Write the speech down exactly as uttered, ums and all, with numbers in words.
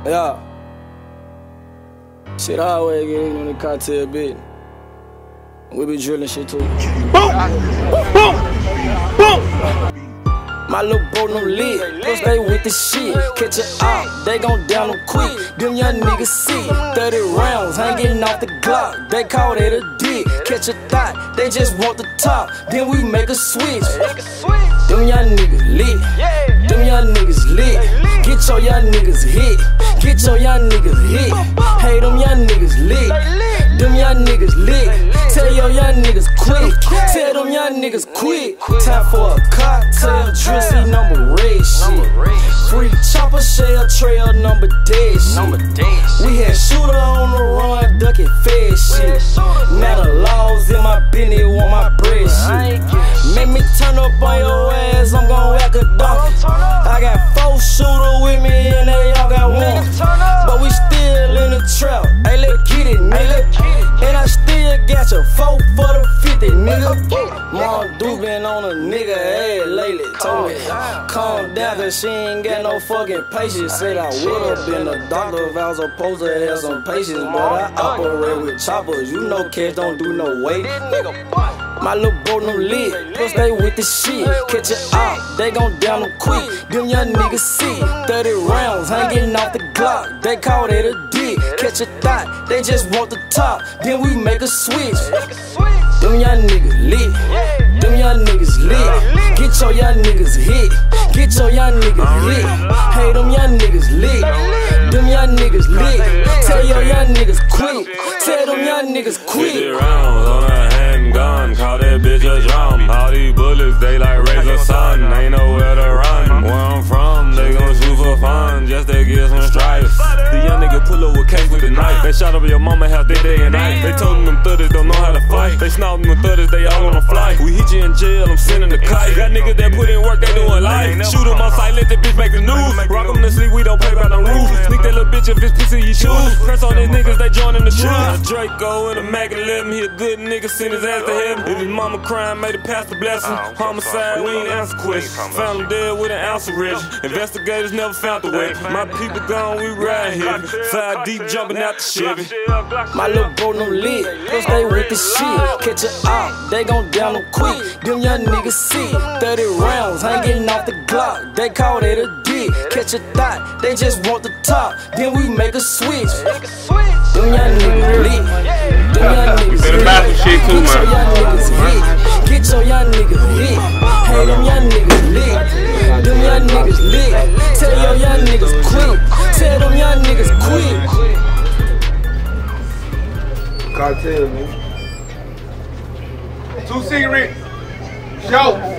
Yeah. Shit always get in on the cartel bit. We be drilling shit too. Boom! Boom! Boom! My little bro no lit, plus they with the shit. Catch it out, they gon' down them quick. Them young niggas see thirty rounds hanging off the Glock. They call it a dick. Catch a thought, they just want the top. Then we make a switch. Them young niggas lit. Them young niggas lit. Get your young niggas hit. Get your young niggas hit. Hey, them young niggas lit. Them young niggas lit. Tell your young niggas quick. Tell them young niggas quick. Time for a cocktail, Drizzy number red shit. Free chopper shell trail number dead shit. We had shooter on the run, ducking fed shit. Now the laws in my business want my bread shit. Make me turn up on your ass, I'm gon' whack a dog. I got four shooters with me and they all got one. But we still in the trap, hey let's get it nigga. And I still got your four for the fifty nigga. Mom Duke been on a nigga head lately. Told me calm down cause she ain't got no fucking patience. Said I would've been a doctor if I was supposed to have some patience. But I operate with choppers, you know cats don't do no weight. My little bro no lit, plus they with the shit. Catch it out, they gon' down them quick. Them young niggas see thirty rounds hanging off the Glock. They call it a dick. Catch a thought, they just want the top. Then we make a switch. Them young niggas lit. Them young niggas lit. Get your young niggas hit. Get your young niggas lit. Hey, them young niggas lit. Them young niggas lit. Tell your young niggas quick. Tell them young niggas quick. fifty rounds on a handgun, call that bitch a drum. All these bullets, they like razor sun. Ain't nowhere to run. Where I'm from, they gon' shoot for fun, just to get some stripes. The young nigga pull up with case with a knife. They shot up your mama house, they day and night. They told them them thudders don't know how to fight. They snouting them thudders, they all on a flight. We hit you in jail, I'm sending the kite. Got niggas that put in work, they doing life. Shoot them on sight, let the bitch make the news. Rock them to sleep, we don't play by the rules. Sneak that little bitch if it's pussy you choose. Press on these niggas, they joining the truth. Draco and a Mac eleven, he a good nigga, send his ass to heaven. If his mama crying, made the pastor bless him. Homicide, we ain't answer questions. Found him dead with an ounce of rich. Investigators never found the weapon. My people gone, we ride heavy. Five deep jumping out the Chevy. My little bro no lit, plus they with the shit. Catch it out, they gon' down them quick. Them young niggas see thirty rounds hanging off the Glock. They call it a dick. Catch a thought, they just want the top. Then we make a switch. Them young niggas lit. Them young niggas lit. Get your young niggas hit. Get your young niggas hit. Hey, them young niggas lit. Them young niggas lit. Tell your young niggas quick. Tell them young niggas quick. Cartel, man. Two cigarettes. Show.